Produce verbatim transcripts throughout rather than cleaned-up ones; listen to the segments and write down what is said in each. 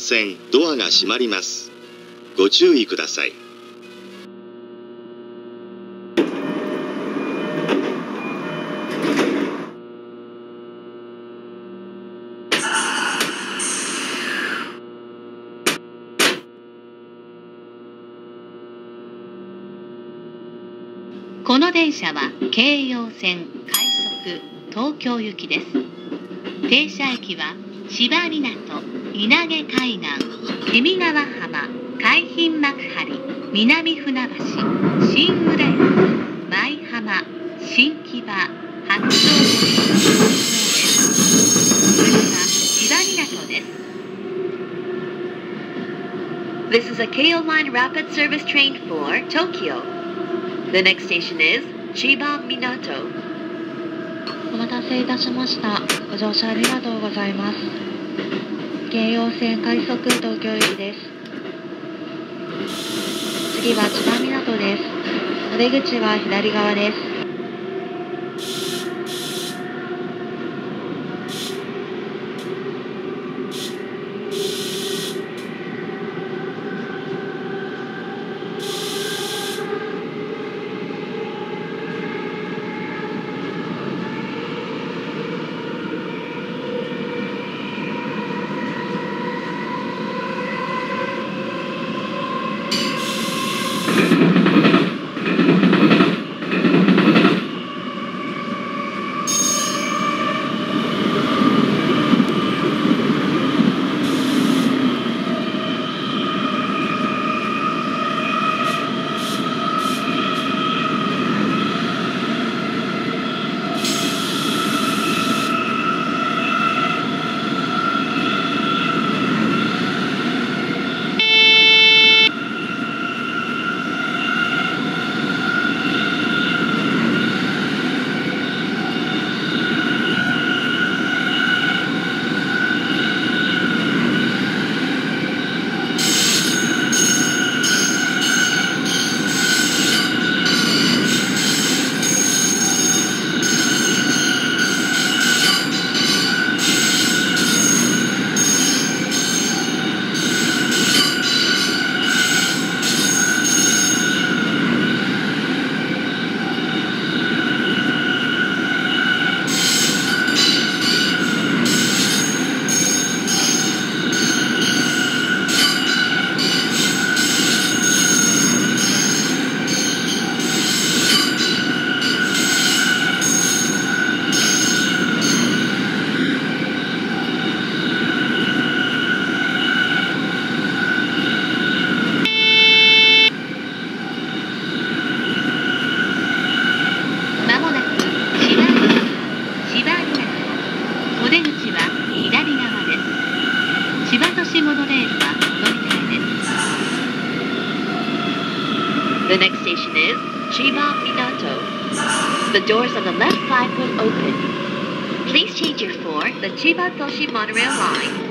線ドアが閉まります。ご注意ください。 この電車は京葉線快速東京行きです。停車駅は芝港、稲毛海岸、検見川浜、海浜幕張、南船橋、新浦安、舞浜、新木場、八丁堀、東京です。次は芝港です。This is a Keio Line rapid service train for Tokyo. The next station is Chiba Minato. お待たせいたしました。ご乗車ありがとうございます。京葉線快速東京行きです。次は千葉港です。お出口は左側です。 The next station is Chiba Minato. The doors on the left side will open. Please change your for the Chiba Toshi monorail line.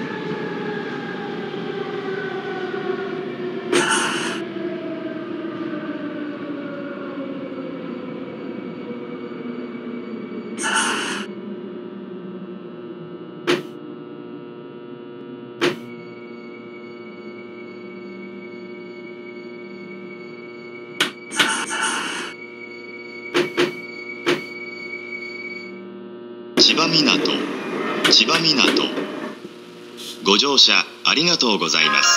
千葉港、千葉港。ご乗車ありがとうございます。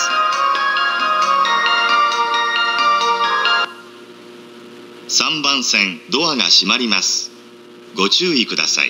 さんばん線ドアが閉まります。ご注意ください。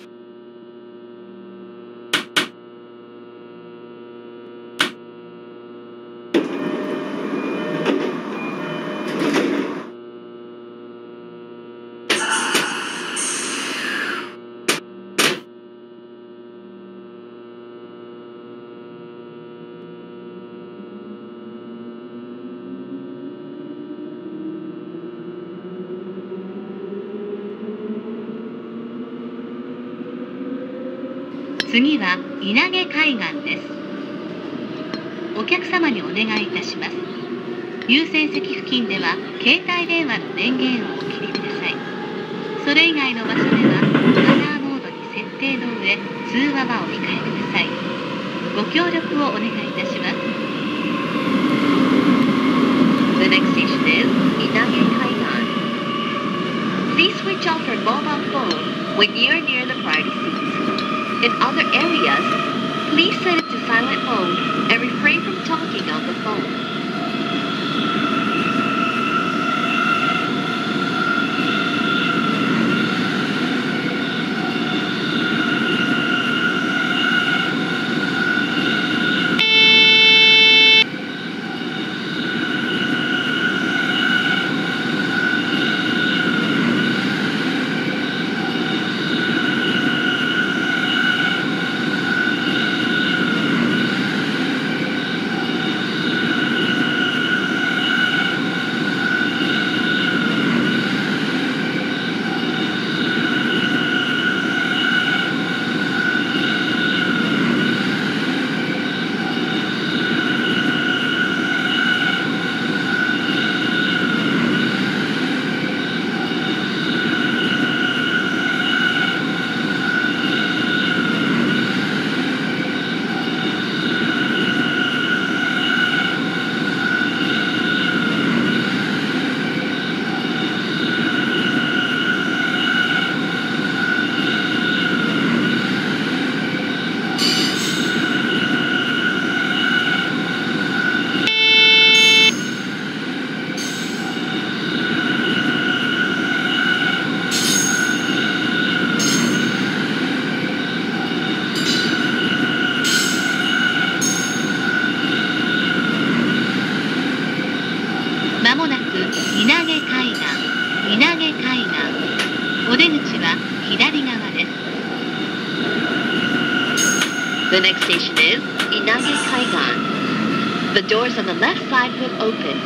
次は稲毛海岸です。お客様にお願いいたします。優先席付近では携帯電話の電源をお切りください。それ以外の場所ではマナーモードに設定の上、通話はお控えください。 ご協力をお願いいたします。 The next station is Inage Kaigan. Please switch off your mobile phone when you're near the priority seats. In other areas, please set it to silent mode and refrain from talking on the phone. まもなく稲毛海岸、稲毛海岸。お出口は左側です。 The next station is Inage Kaigan. The doors on the left side will open.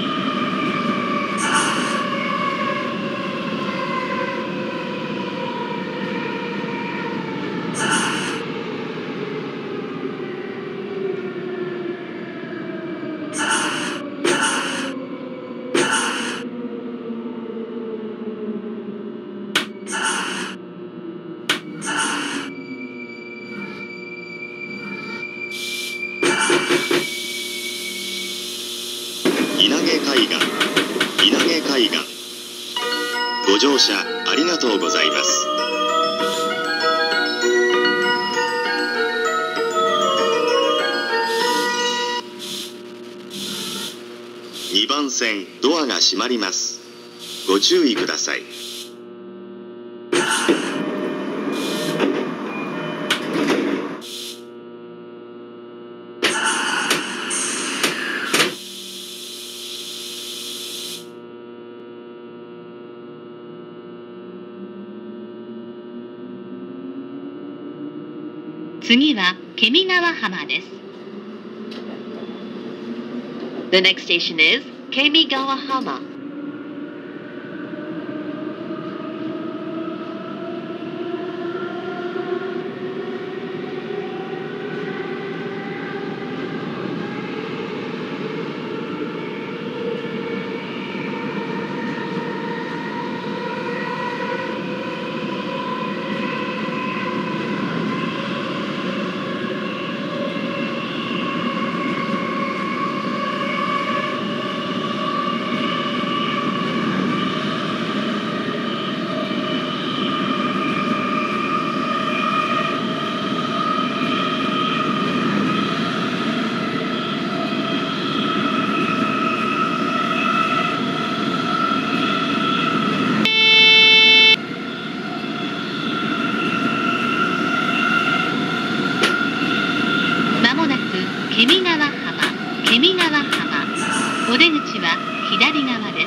稲毛海岸、稲毛海岸。ご乗車ありがとうございます。にばん線ドアが閉まります。ご注意ください。 次はケミ川浜です。 The next station is Kemigawahama. ケミ川浜、ケミ川浜。お出口は左側です。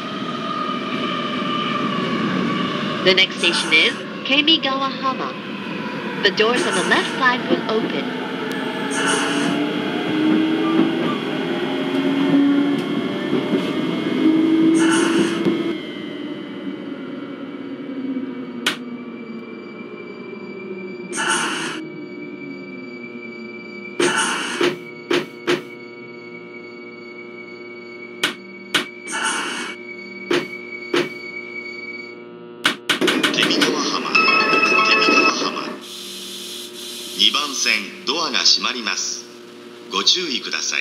The next station is Kemigawahama. The doors on the left side will open. にばん線ドアが閉まります。 ご注意ください。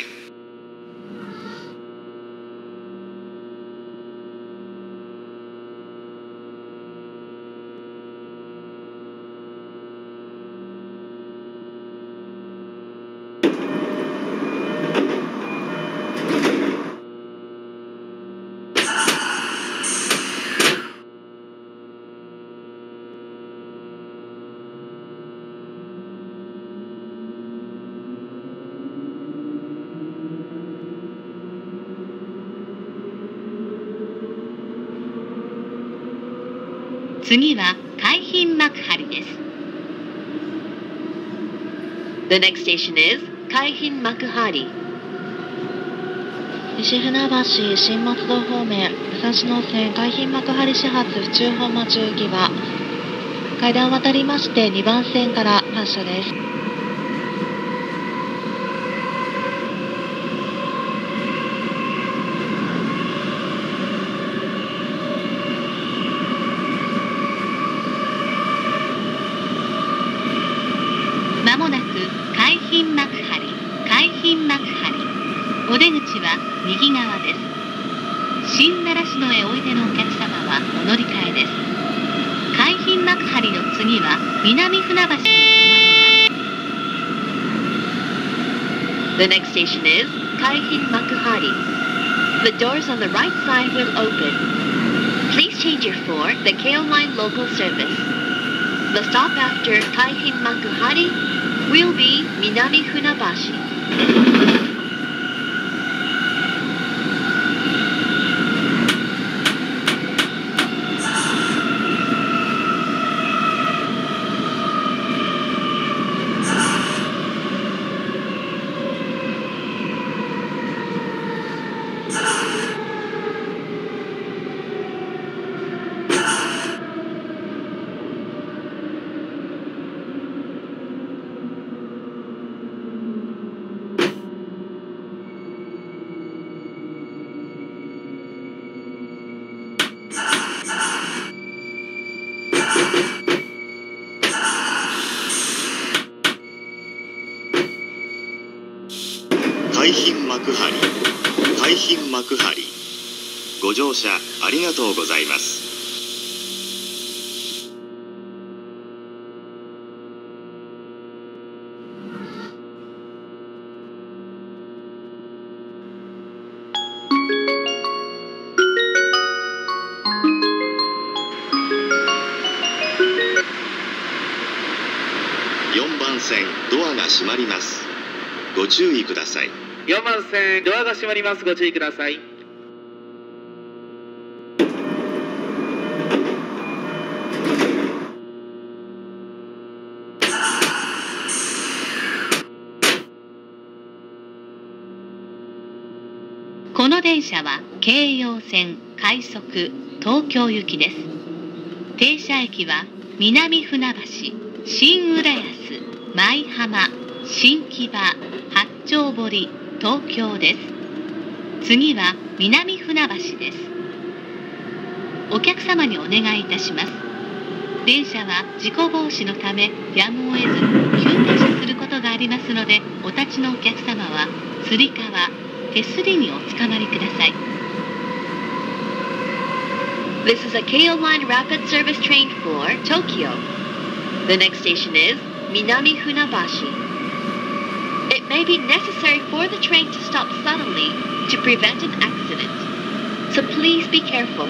次は海浜幕張です。 The next station is Kaihin Makuhari. 西船橋新松戸方面武蔵野線海浜幕張始発府中本町行きは階段を渡りましてにばん線から発車です。 まもなく海浜幕張、海浜幕張。お出口は右側です。新習志野へおいでのお客様はお乗り換えです。海浜幕張の次は南船橋に停まります。 The next station is Kaihin Makuhari. The doors on the right side will open. Please change your for the K O Line local service. The stop after Kaihin Makuhari will be Minami Funabashi. 海浜幕張、海浜幕張。ご乗車ありがとうございます。よんばん線ドアが閉まります。ご注意ください。 よんばん線ドアが閉まります。ご注意ください。 この電車は京葉線快速東京行きです。停車駅は南船橋、新浦安、舞浜、新木場、八丁堀、東京です。次は南船橋です。お客様にお願いいたします。電車は事故防止のためやむを得ず急停車することがありますので、お立ちのお客様はつり革、手すりにおつかまりください。 This is a K O Line rapid service train for Tokyo. The next station is Minami Funabashi. It may be necessary for the train to stop suddenly to prevent an accident, so please be careful.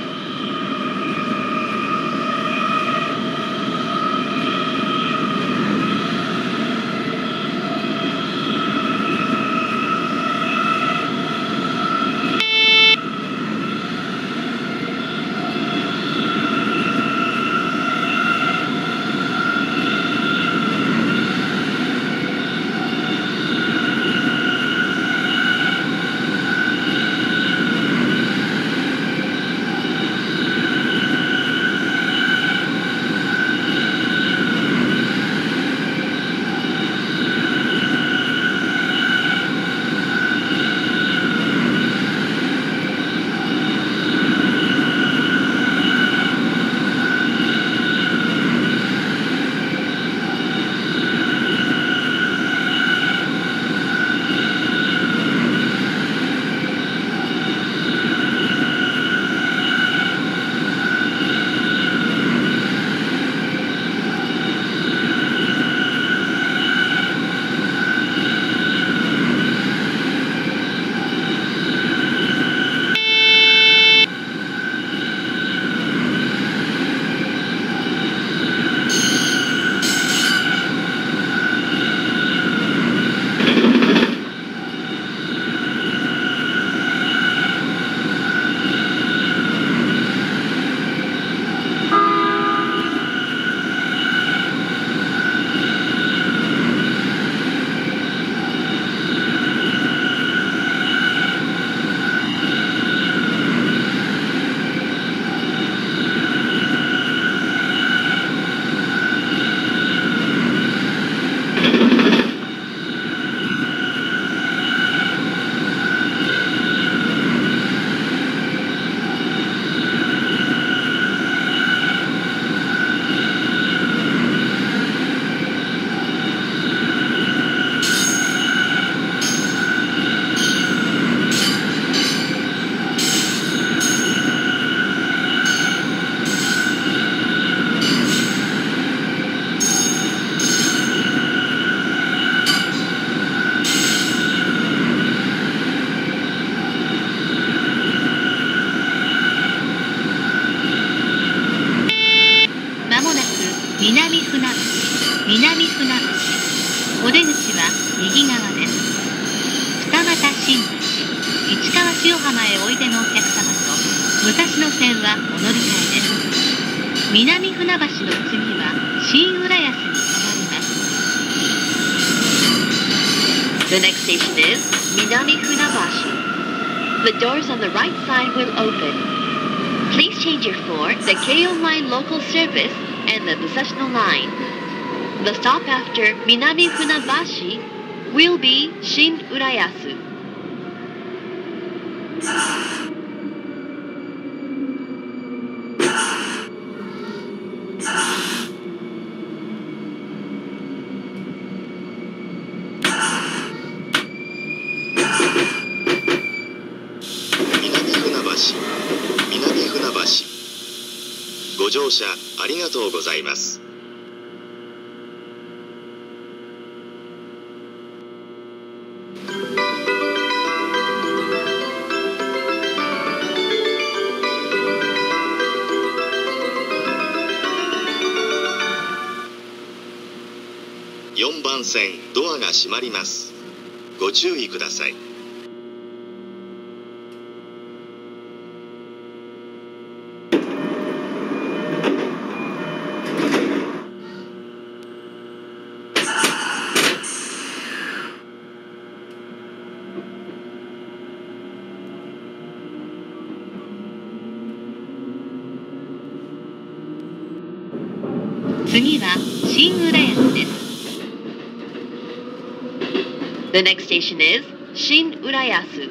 手のお客様と武蔵野線はお乗り換えです。南船橋の次は新浦安に停まります。 The next station is Minami Funabashi. The doors on the right side will open. Please change your for the Keio Line local service and the Musashino Line. The stop after Minami Funabashi will be Shin Urayasu. ご乗車ありがとうございます。よんばん線ドアが閉まります。ご注意ください。 次は新浦安です。 The next station is Shin Urayasu.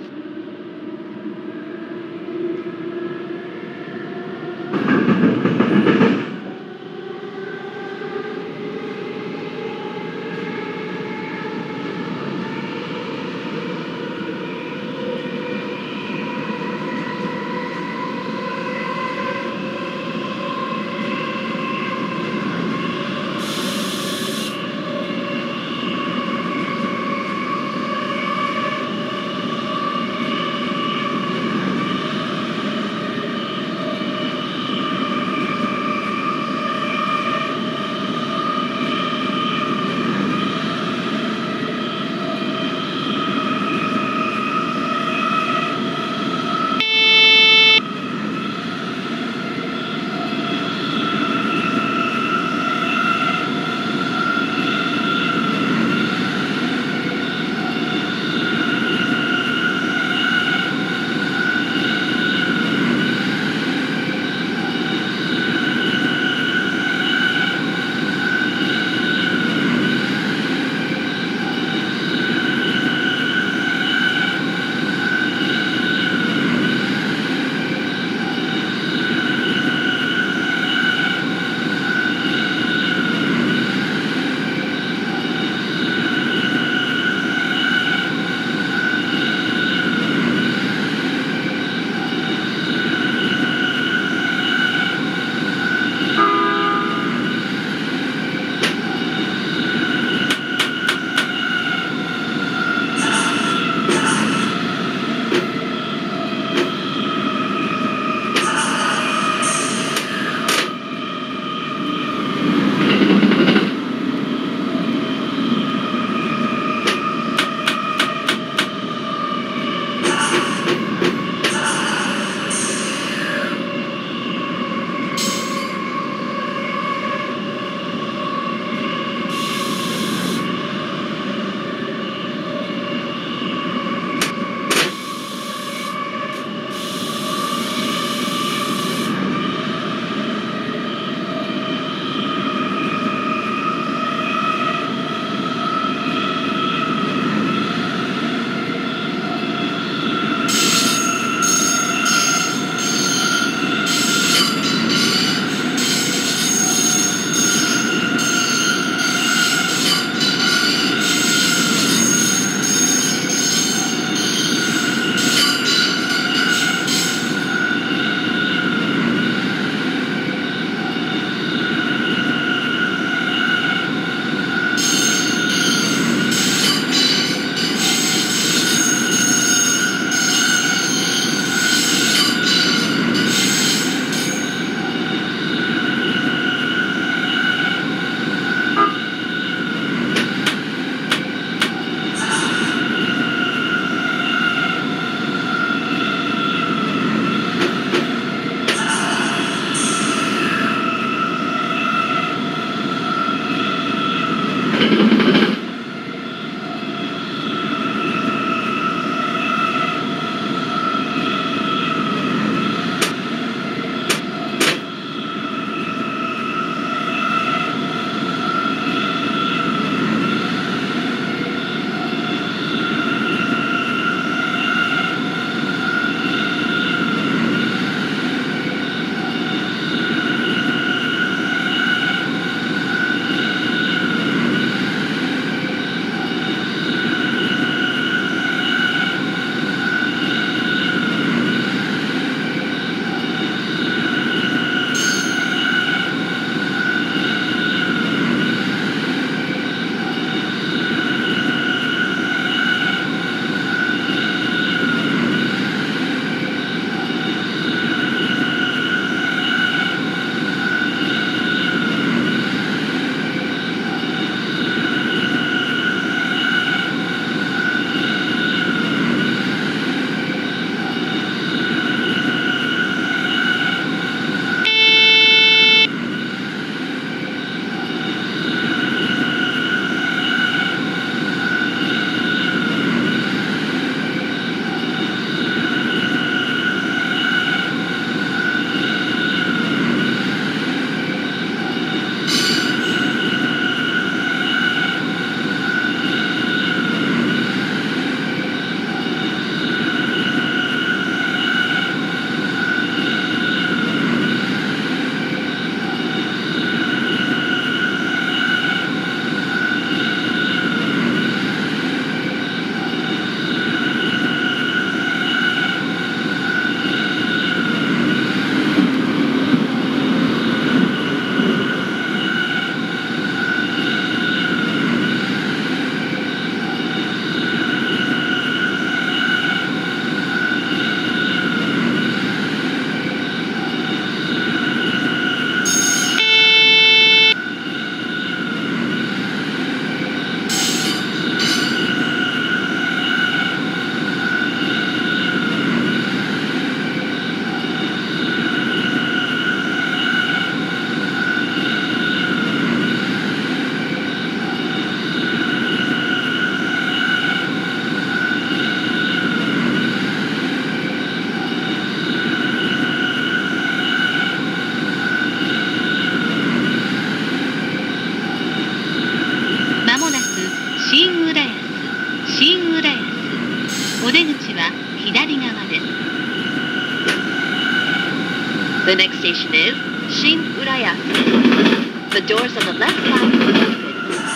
The next station is Shin Urayasu. The doors on the left side will open.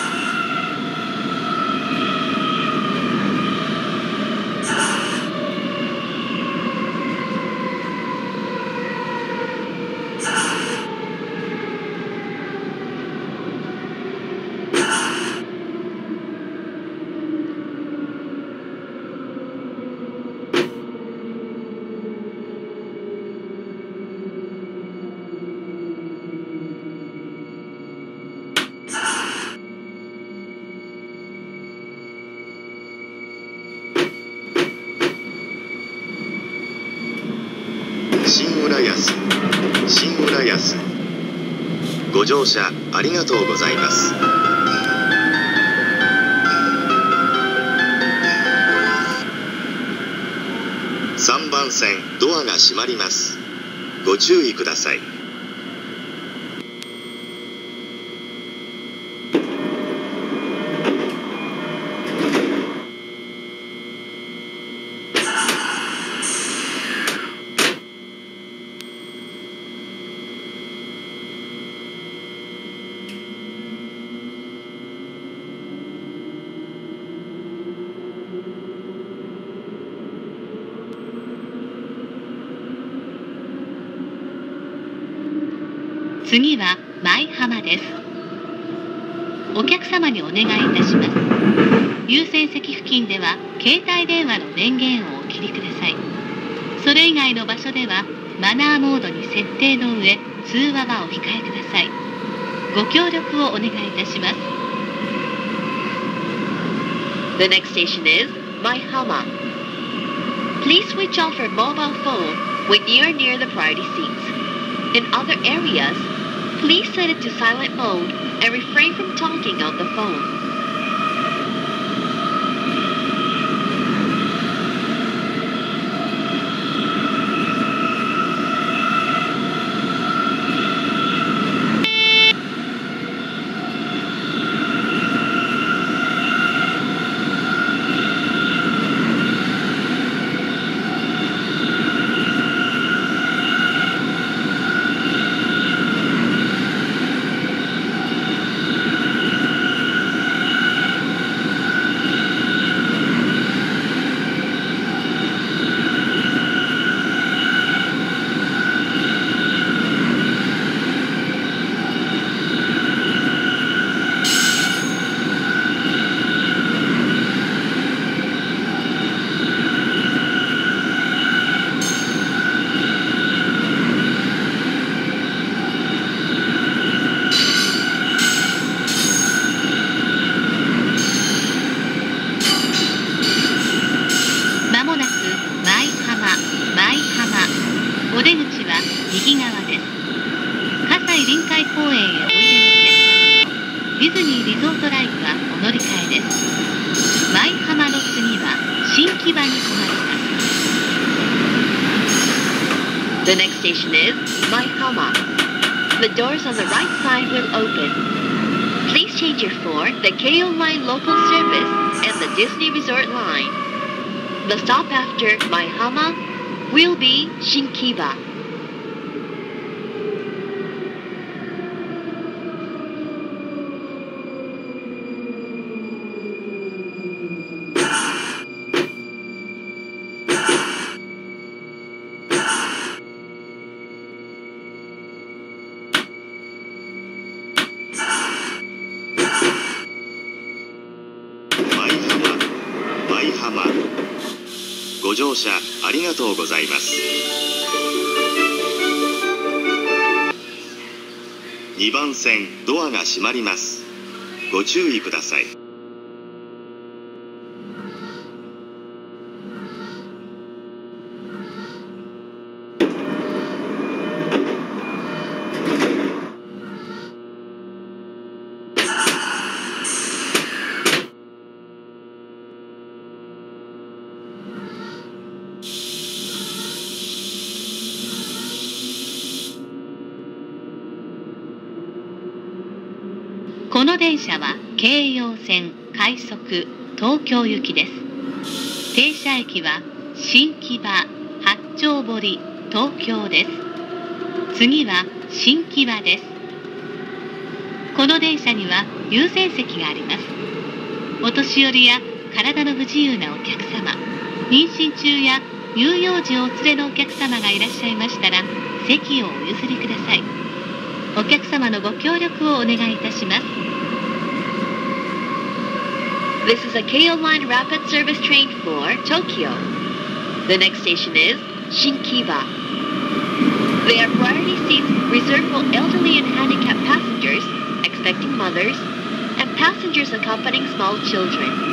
新浦安、新浦安。ご乗車ありがとうございます。さんばん線ドアが閉まります。ご注意ください。 次は舞浜です。お客様にお願いいたします。優先席付近では携帯電話の電源をお切りください。それ以外の場所ではマナーモードに設定の上、通話はお控えください。ご協力をお願いいたします。 The next station is Maihama. Please switch off your mobile phone when you are near the priority seats. In other areas, please set it to silent mode and refrain from talking on the phone. The next station is Maihama. The doors on the right side will open. Please change your for the Keio Line local service and the Disney Resort line. The stop after Maihama will be Shinkiba. Maihama、ご乗車ありがとうございます。にばん線ドアが閉まります。ご注意ください。 この電車は京葉線快速東京行きです。停車駅は新木場、八丁堀、東京です。 次は新木場です。この電車には優先席があります。お年寄りや体の不自由なお客様、妊娠中や乳幼児をお連れのお客様がいらっしゃいましたら、席をお譲りください。お客様のご協力をお願いいたします。 This is a Keio Line Rapid Service train for Tokyo. The next station is Shinkiba. They are priority seats reserved for elderly and handicapped passengers, expecting mothers, and passengers accompanying small children.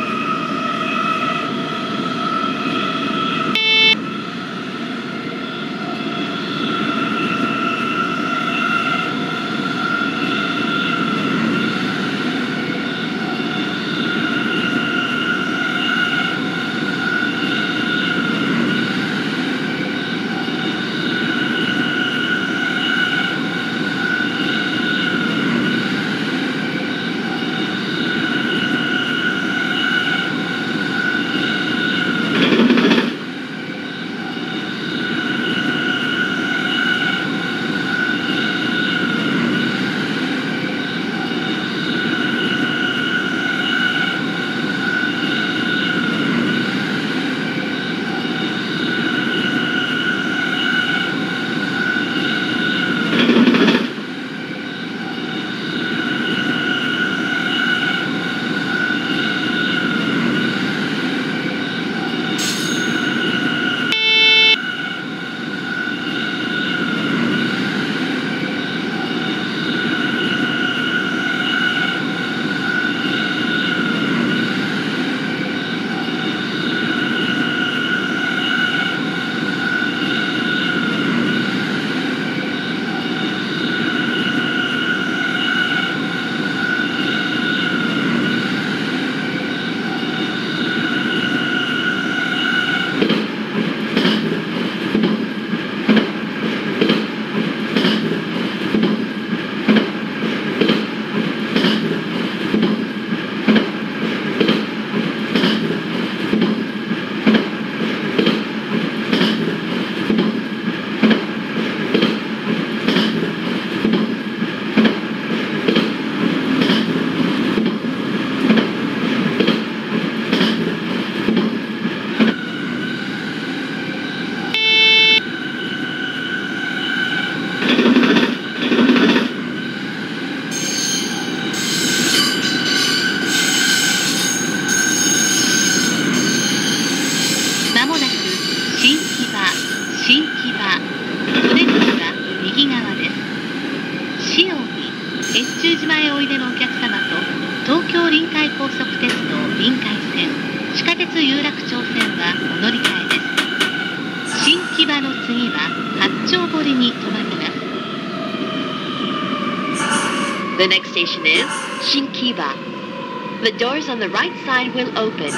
The next station is Shinkiba. The doors on the right side will open.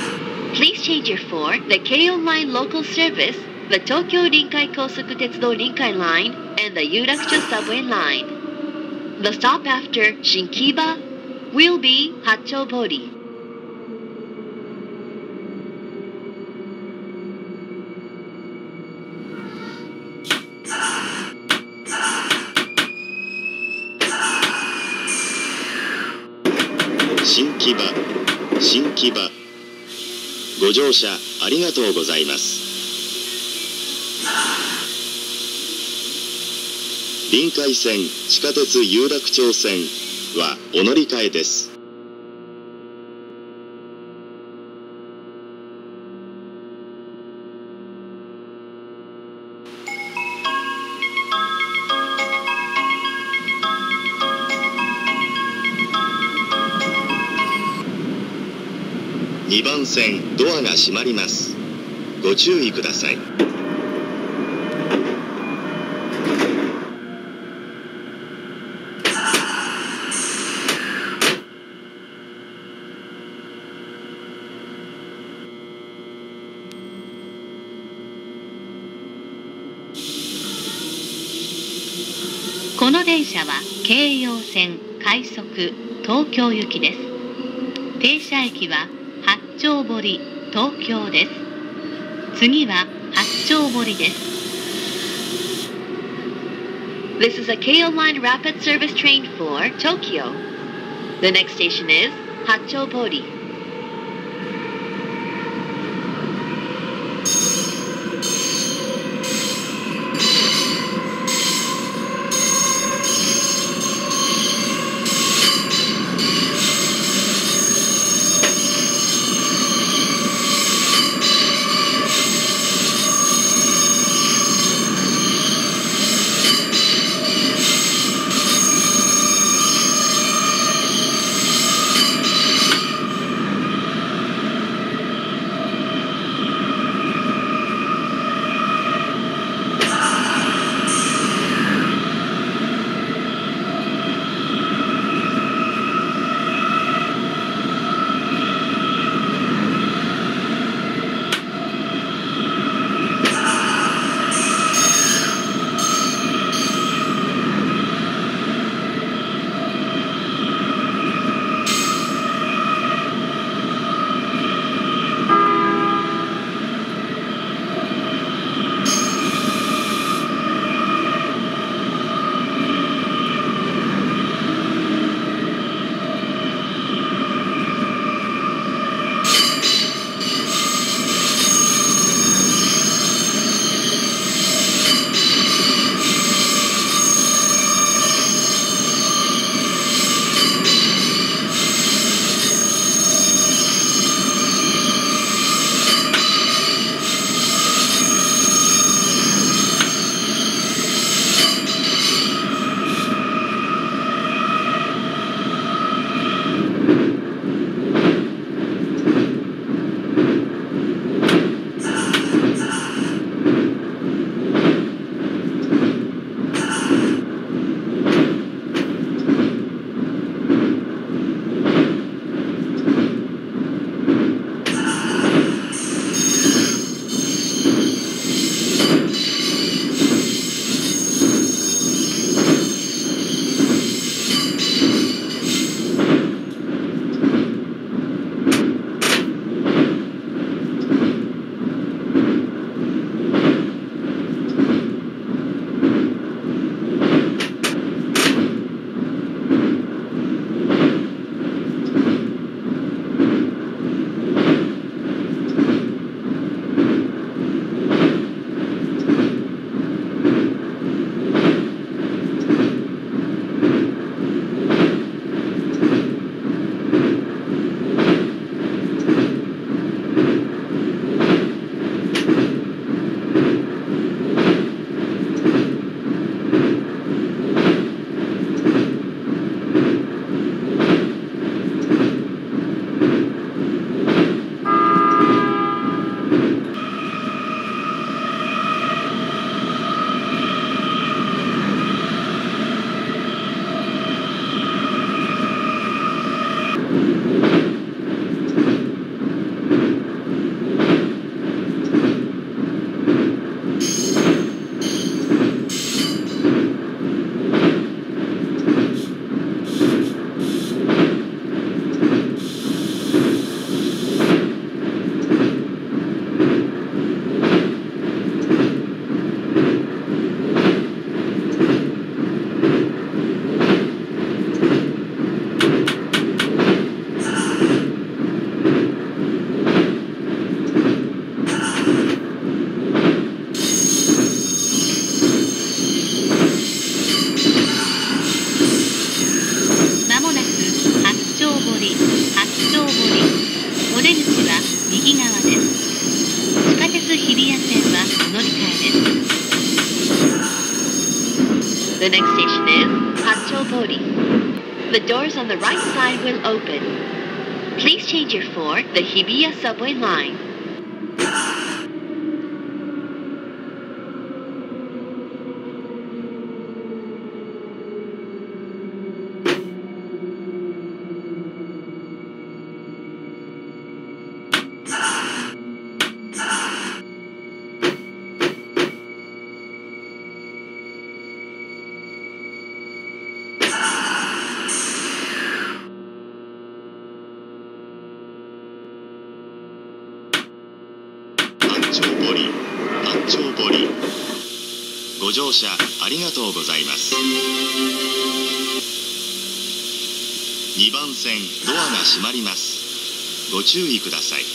Please change your for the Keio Line local service, the Tokyo Rinkai Kosoku Tetsudo Rinkai Line, and the Yurakucho subway line. The stop after Shinkiba will be Hachobori. Shinkiba、Shinkiba、ご乗車ありがとうございます。臨海線地下鉄有楽町線はお乗り換えです。にばん線ドアが閉まります。ご注意ください。 この電車は京葉線快速東京行きです。停車駅は八丁堀東京です。次は八丁堀です。 This is a Keio Line Rapid Service train for Tokyo. The next station is Hachobori. The next station is Hachobori. The doors on the right side will open. Please change your for the Hibiya subway line. ご乗車ありがとうございます。にばん線ドアが閉まります。ご注意ください。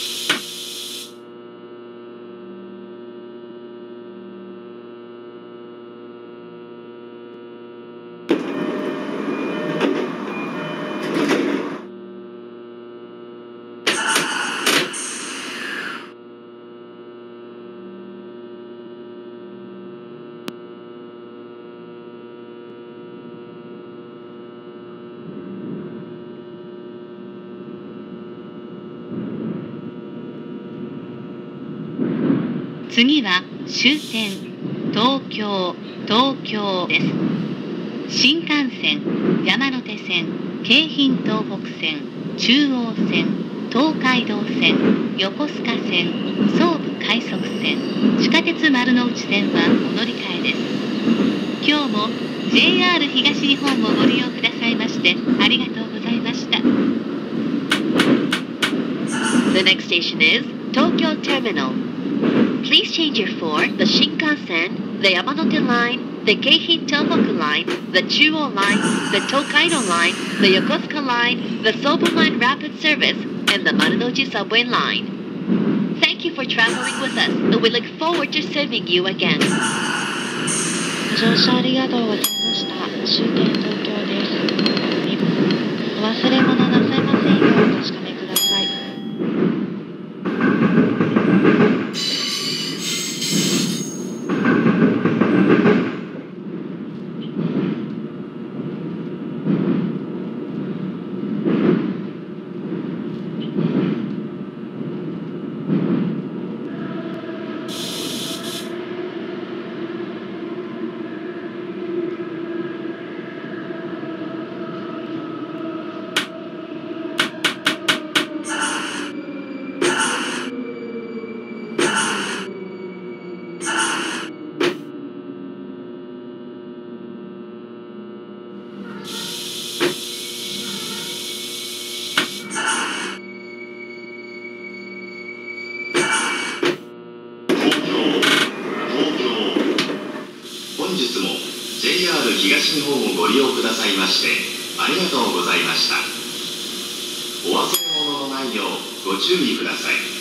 次は終点東京東京です。新幹線、山手線、京浜東北線、中央線、東海道線、横須賀線、総武快速線、地下鉄丸ノ内線はお乗り換えです。今日も ジェイアール 東日本をご利用くださいましてありがとうございました。 The next station is Tokyo Terminal. Please change your for the Shinkansen, the Yamanote Line, the Keihin Tohoku Line, the Chuo Line, the Tokaido Line, the Yokosuka Line, the Sobu Line Rapid Service, and the Marunouchi Subway Line. Thank you for traveling with us, and we look forward to serving you again. ご乗車ありがとうございました。終点東京です。お忘れ物なさいませんようお確かめください。 本日も ジェイアール 東日本をご利用くださいましてありがとうございました。お忘れ物のないようご注意ください。